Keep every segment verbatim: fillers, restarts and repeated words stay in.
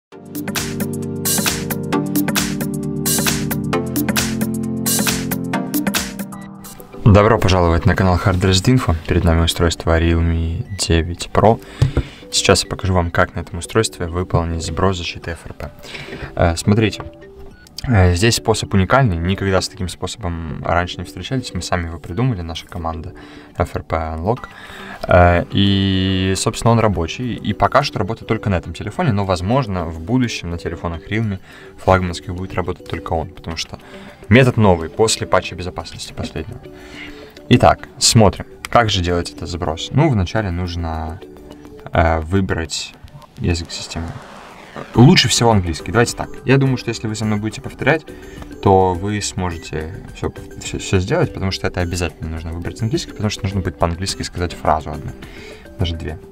Добро пожаловать на канал HardResetInfo. Перед нами устройство Realme девять Pro. Сейчас я покажу вам, как на этом устройстве выполнить сброс защиты эф эр пи. Э, смотрите, э, здесь способ уникальный. Никогда с таким способом раньше не встречались. Мы сами его придумали, наша команда эф эр пи Unlock. Э, и, собственно, он рабочий. И пока что работает только на этом телефоне, но, возможно, в будущем на телефонах Realme флагманских будет работать только он, потому что метод новый, после патча безопасности последнего. Итак, смотрим, как же делать этот сброс. Ну, вначале нужно э, выбрать язык системы. Лучше всего английский. Давайте так. Я думаю, что если вы со мной будете повторять, то вы сможете все, все, все сделать, потому что это обязательно нужно выбрать английский, потому что нужно будет по-английски сказать фразу одну, даже две.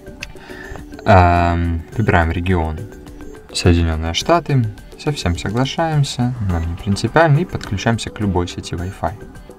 Эм, выбираем регион Соединенные Штаты. Совсем соглашаемся, нам не принципиально, и подключаемся к любой сети Wi-Fi.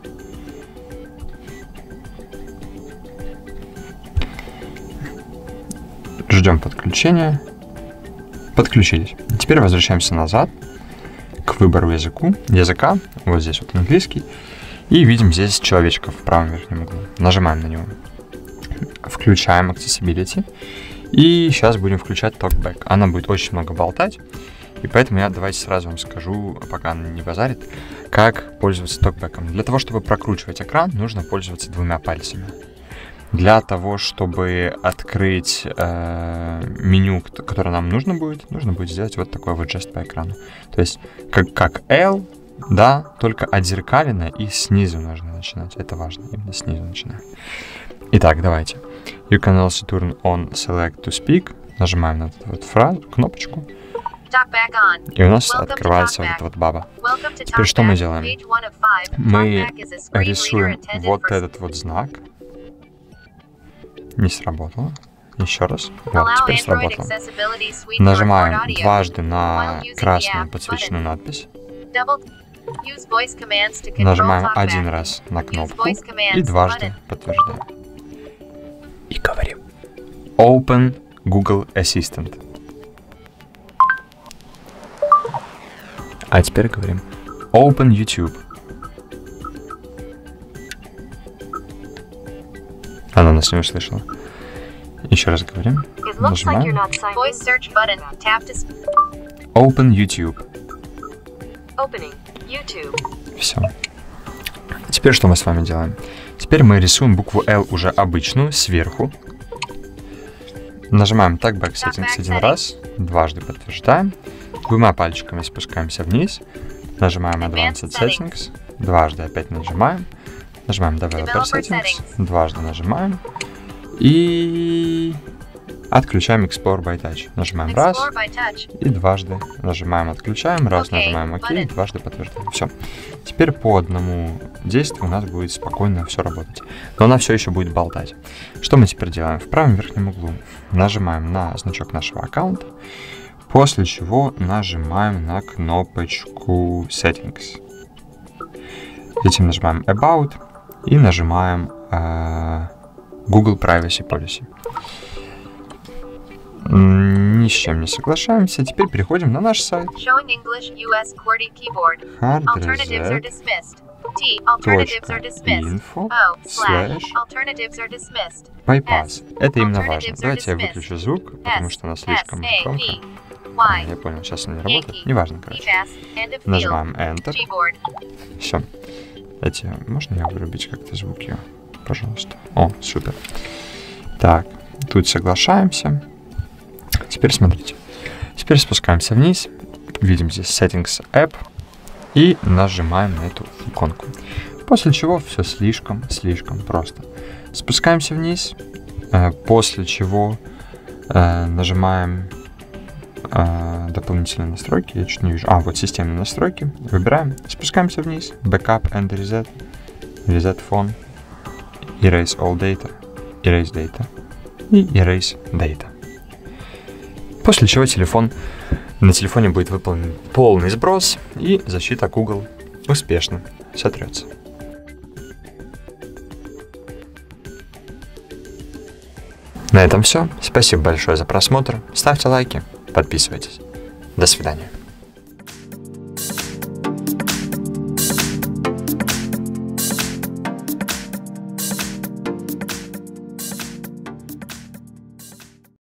Ждем подключения. Подключились. Теперь возвращаемся назад к выбору языку, языка. Вот здесь вот английский. И видим здесь человечка в правом верхнем углу. Нажимаем на него. Включаем Accessibility. И сейчас будем включать TalkBack. Она будет очень много болтать. И поэтому я давайте сразу вам скажу, пока она не базарит, как пользоваться токбэком. Для того, чтобы прокручивать экран, нужно пользоваться двумя пальцами. Для того, чтобы открыть э, меню, которое нам нужно будет, нужно будет сделать вот такой вот жест по экрану. То есть как, как L, да, только отзеркалено, и снизу нужно начинать. Это важно, именно снизу начинаем. Итак, давайте. You can also turn on select to speak. Нажимаем на эту вот фразу, кнопочку. И у нас открывается вот эта вот баба. Теперь что мы делаем? Мы рисуем вот этот вот знак. Не сработало. Еще раз. Вот, теперь сработало. Нажимаем дважды на красную подсвеченную надпись. Нажимаем один раз на кнопку и дважды подтверждаем. И говорим Open Google Assistant. А теперь говорим Open YouTube. Она нас не услышала. Еще раз говорим. Нажимаем. Open YouTube. Все. Теперь что мы с вами делаем? Теперь мы рисуем букву L уже обычную, сверху. Нажимаем TalkBack Settings один раз, дважды подтверждаем. Двумя пальчиками спускаемся вниз, нажимаем Advanced Settings, дважды опять нажимаем, нажимаем Developer Settings, дважды нажимаем и отключаем Explore by Touch. Нажимаем раз и дважды нажимаем, отключаем, раз нажимаем ОК, дважды подтверждаем. Все. Теперь по одному действию у нас будет спокойно все работать. Но она все еще будет болтать. Что мы теперь делаем? В правом верхнем углу нажимаем на значок нашего аккаунта, после чего нажимаем на кнопочку Settings. Затем нажимаем About и нажимаем э, Google Privacy Policy. Ни с чем не соглашаемся. Теперь переходим на наш сайт. hardreset.info slash bypass. Это именно важно. Давайте я выключу звук, потому что она слишком громко. А, я понял, сейчас она не работает. Неважно, короче. Нажимаем Enter. Все. Эти, можно я вырубить как-то звуки? Пожалуйста. О, супер. Так, тут соглашаемся. Теперь смотрите. Теперь спускаемся вниз. Видим здесь Settings App. И нажимаем на эту иконку. После чего все слишком-слишком просто. Спускаемся вниз. После чего нажимаем дополнительные настройки. Я чуть не вижу. А, вот системные настройки. Выбираем. Спускаемся вниз. Backup and Reset. Reset Phone. Erase All Data. Erase Data. И Erase Data. После чего телефон, на телефоне будет выполнен полный сброс, и защита Google успешно сотрется. На этом все. Спасибо большое за просмотр. Ставьте лайки, подписывайтесь. До свидания.